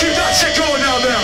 Keep that shit going down there.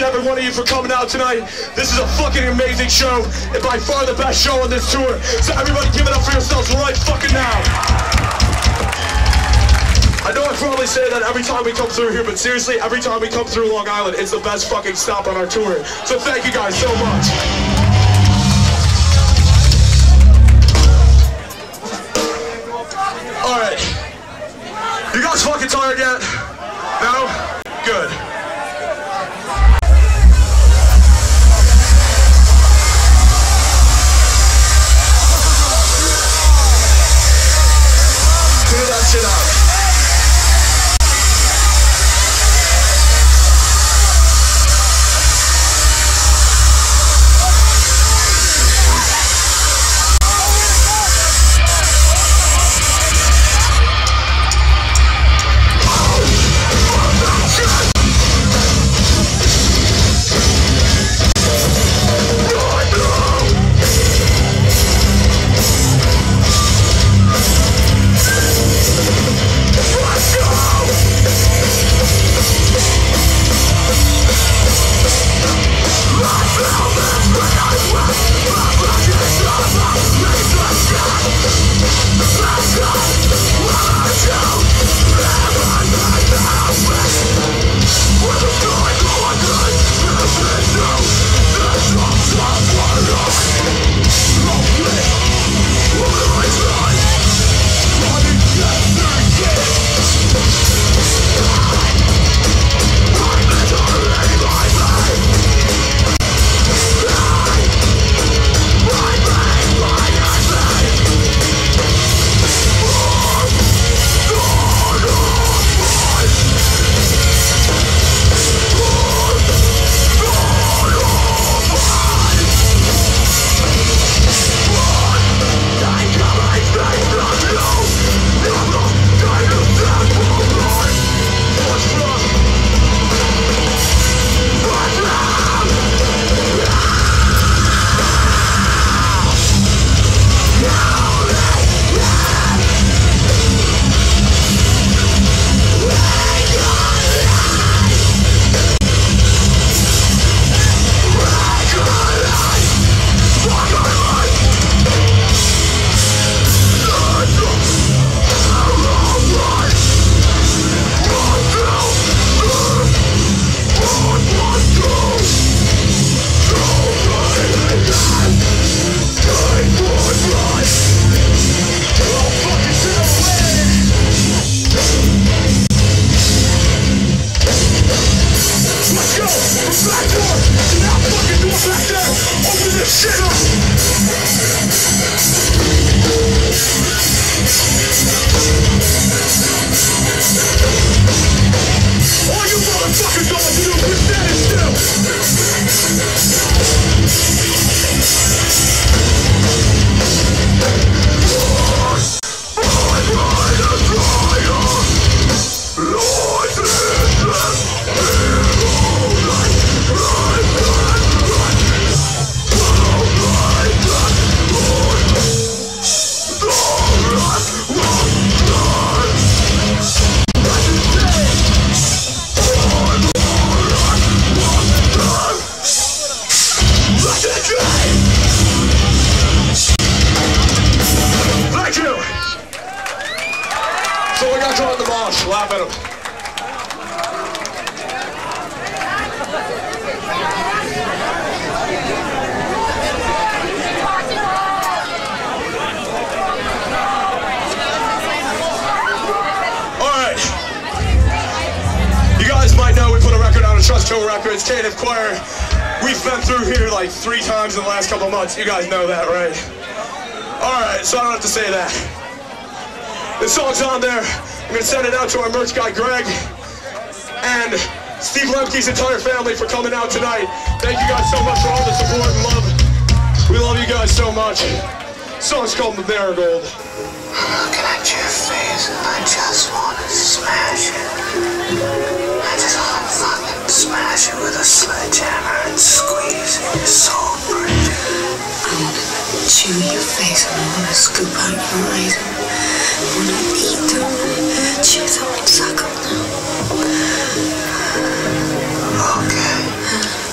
every one of you for coming out tonight. This is a fucking amazing show, and by far the best show on this tour. So everybody give it up for yourselves right fucking now. I know I probably say that every time we come through here, but seriously, every time we come through Long Island, it's the best fucking stop on our tour. So thank you guys so much. Alright. You guys fucking tired yet? No? Good. Clear that shit out. Laugh at him. Alright. You guys might know we put a record out on Trust Co Records, Native Choir. We've been through here like 3 times in the last couple months. You guys know that, right? Alright, so I don't have to say that. This song's on there. I'm going to send it out to our merch guy, Greg, and Steve Lemke's entire family for coming out tonight. Thank you guys so much for all the support and love. We love you guys so much. The song's called The Marigold. Looking at your face, I just want to smash it. I just want to fucking smash it with a sledgehammer and squeeze it. You're so pretty. I want to chew your face and I want to scoop out your eyes and I want to eat them and chew them and suck them. Okay.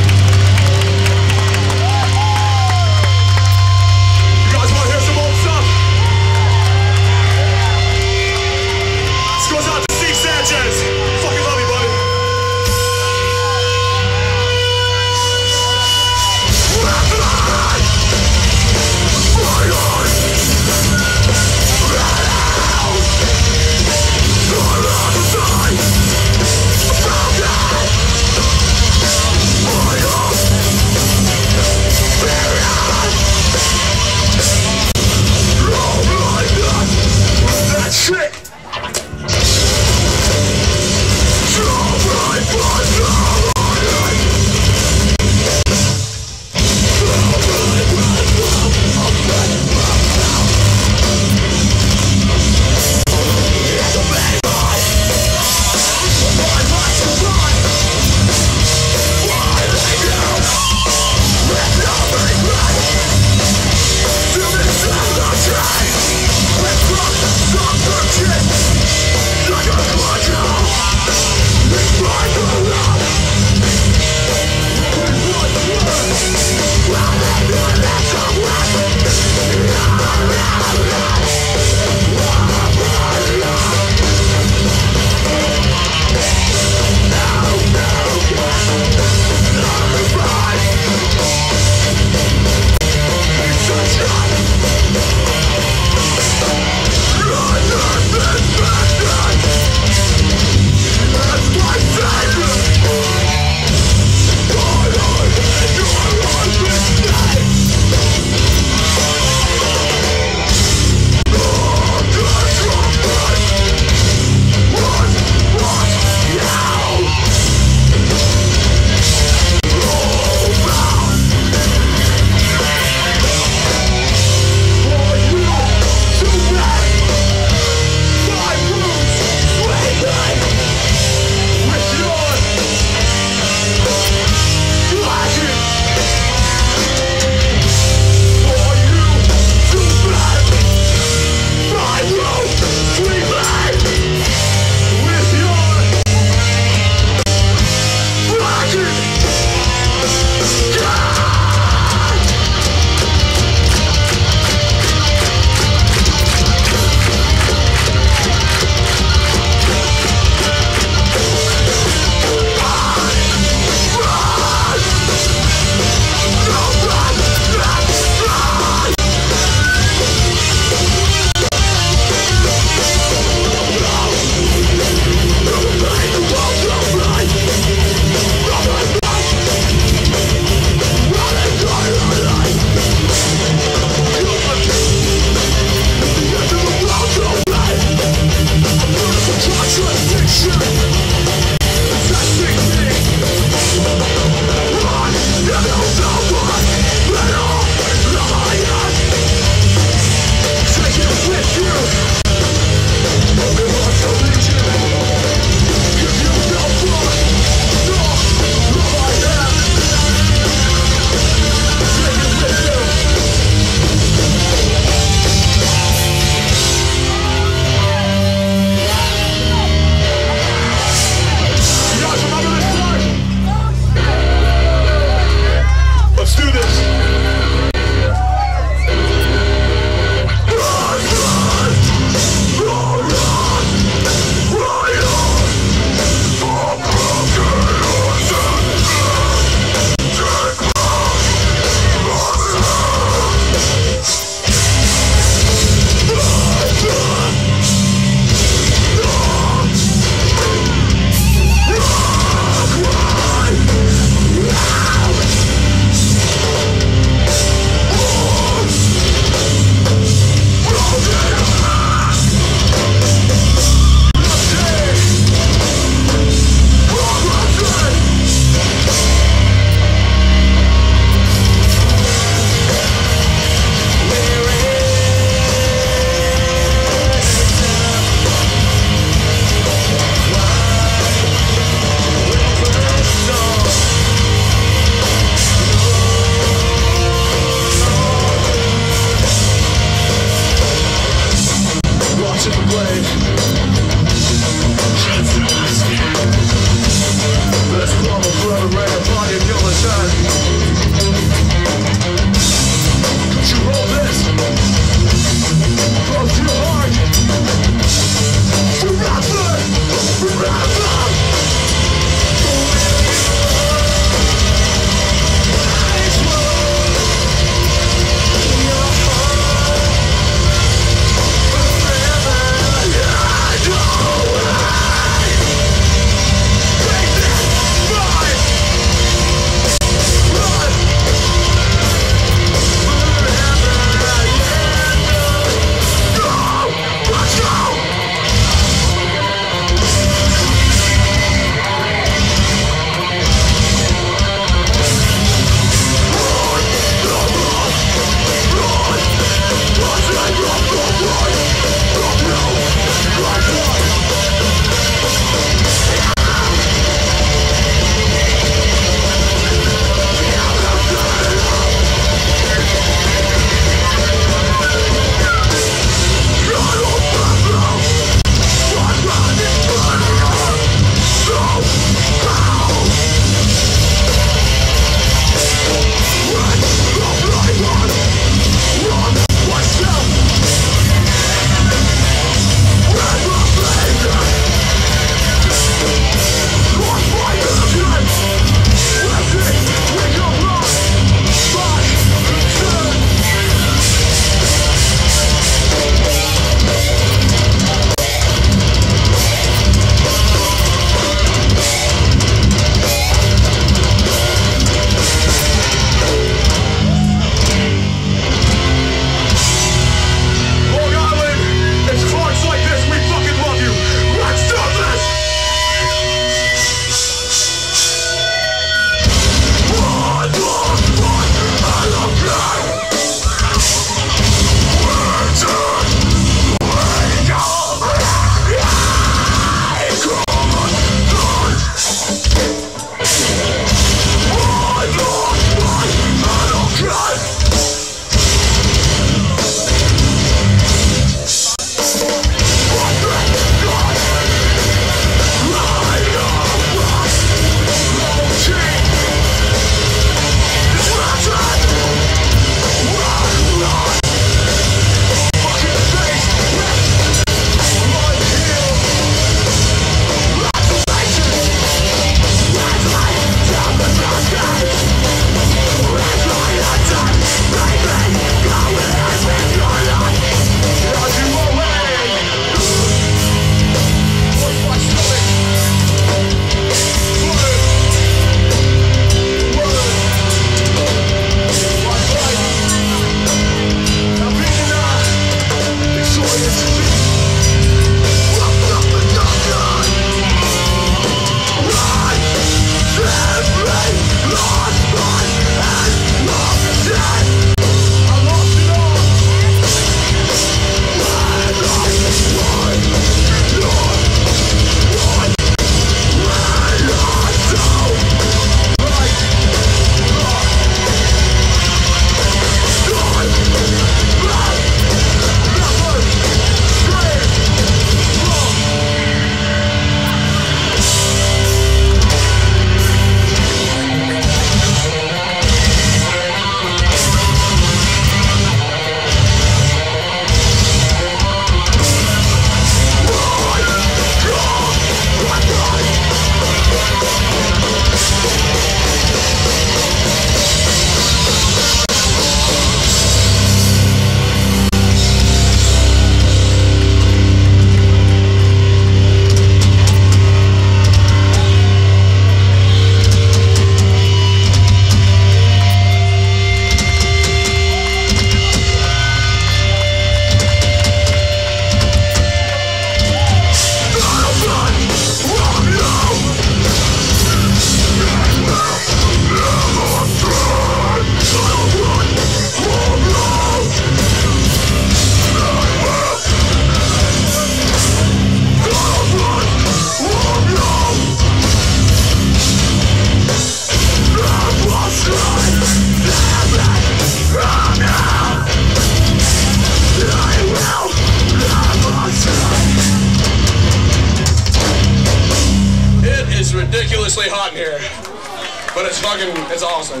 dangerously hot in here. But it's awesome.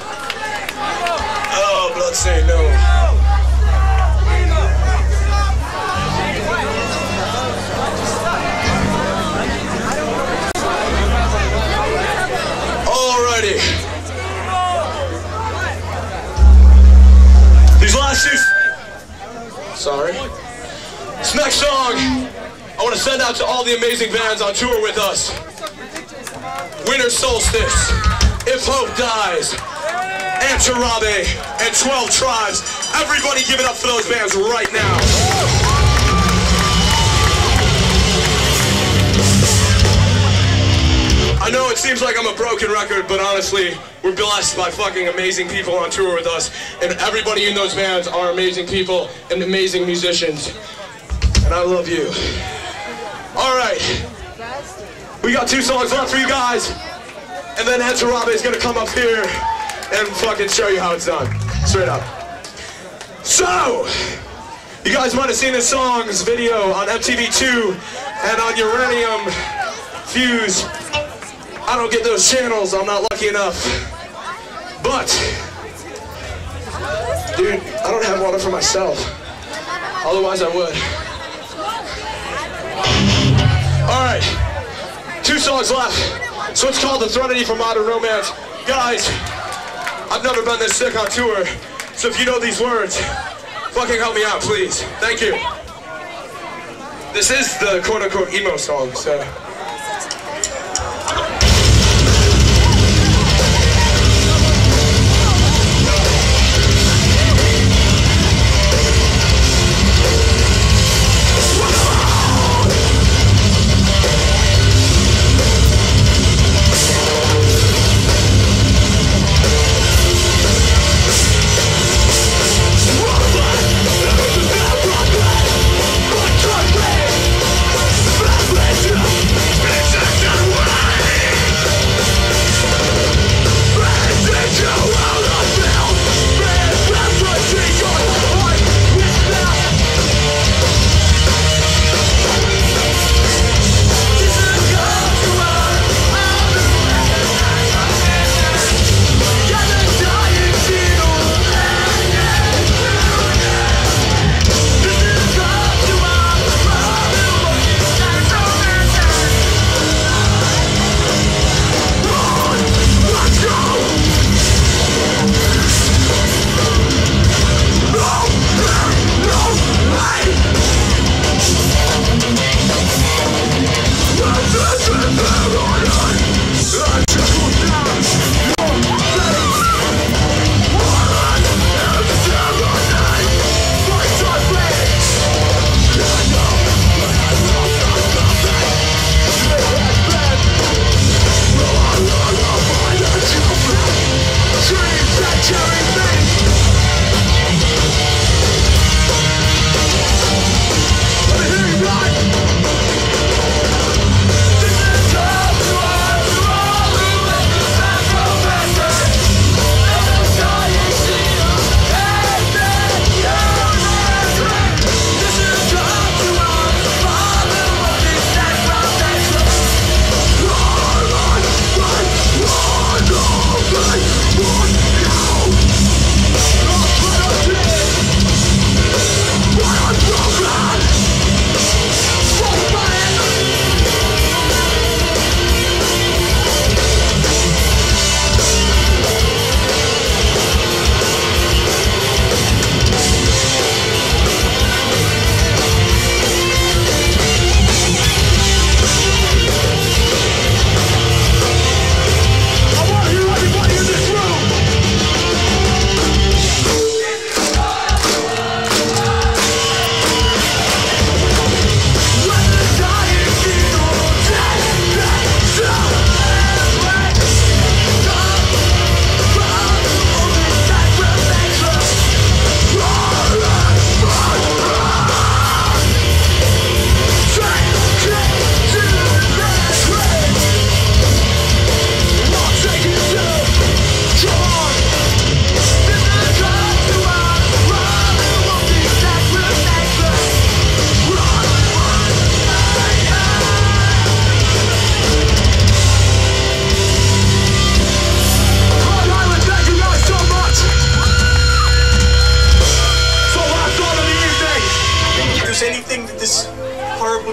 Oh, Bloodstained, no. Alrighty. These last two... Sorry. This next song, I want to send out to all the amazing bands on tour with us. Winter Solstice, If Hope Dies, Antirabe, and 12 Tribes. Everybody give it up for those bands right now. I know it seems like I'm a broken record, but honestly, we're blessed by fucking amazing people on tour with us, and everybody in those bands are amazing people and amazing musicians. And I love you. Alright. We got 2 songs left for you guys. And then Antirabe is gonna come up here and fucking show you how it's done. Straight up. So, you guys might have seen this song's video on MTV2 and on Uranium Fuse. I don't get those channels, I'm not lucky enough. But, dude, I don't have water for myself. Otherwise I would. Alright, 2 songs left. So it's called The Threnody for Modern Romance. Guys, I've never been this sick on tour, so if you know these words, fucking help me out, please. Thank you. This is the quote-unquote emo song, so...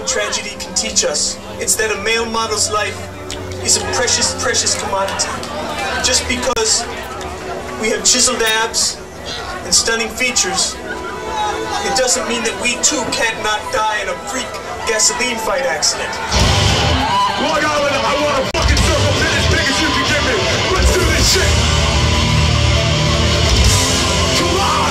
what tragedy can teach us. It's that a male model's life is a precious, precious commodity. Just because we have chiseled abs and stunning features, it doesn't mean that we too can't not die in a freak gasoline fight accident. Long Island, I want a fucking circle pin as big as you can give me. Let's do this shit. Come on.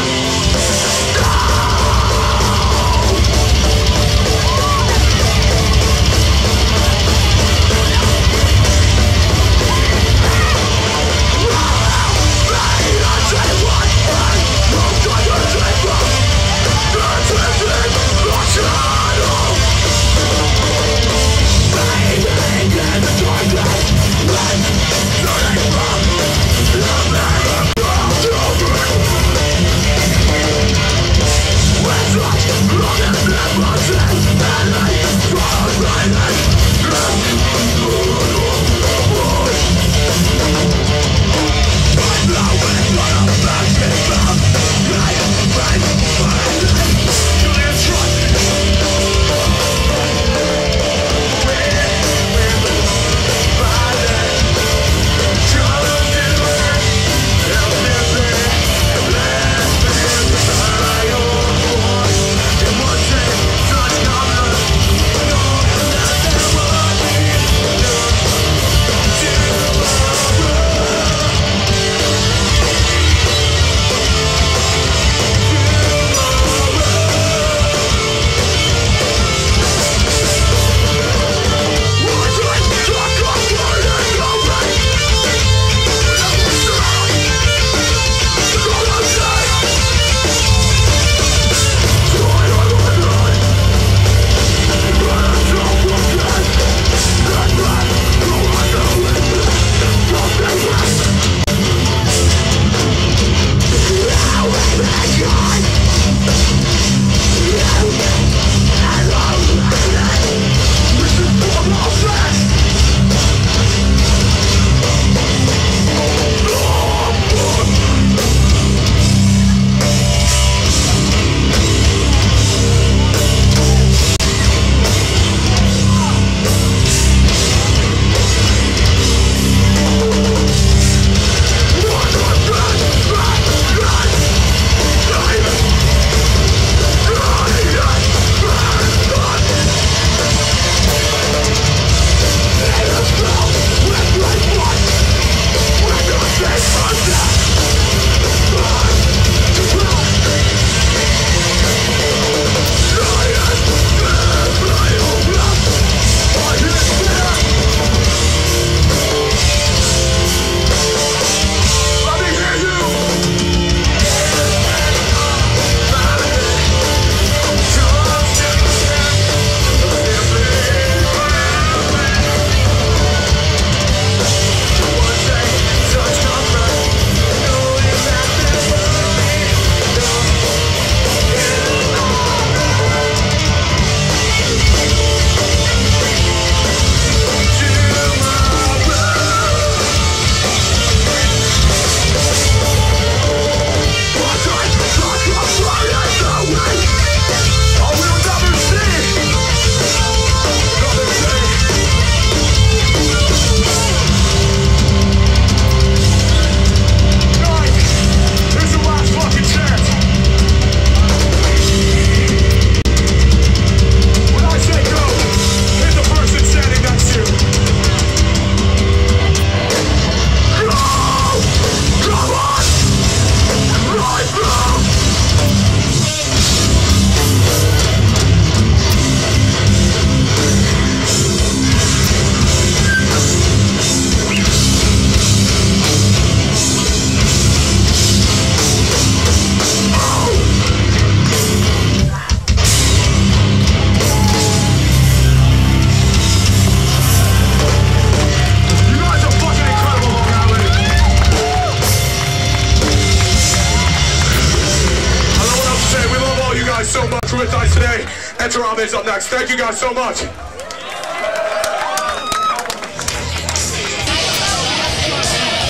So much with us today. Enter Ahmed's up next. Thank you guys so much.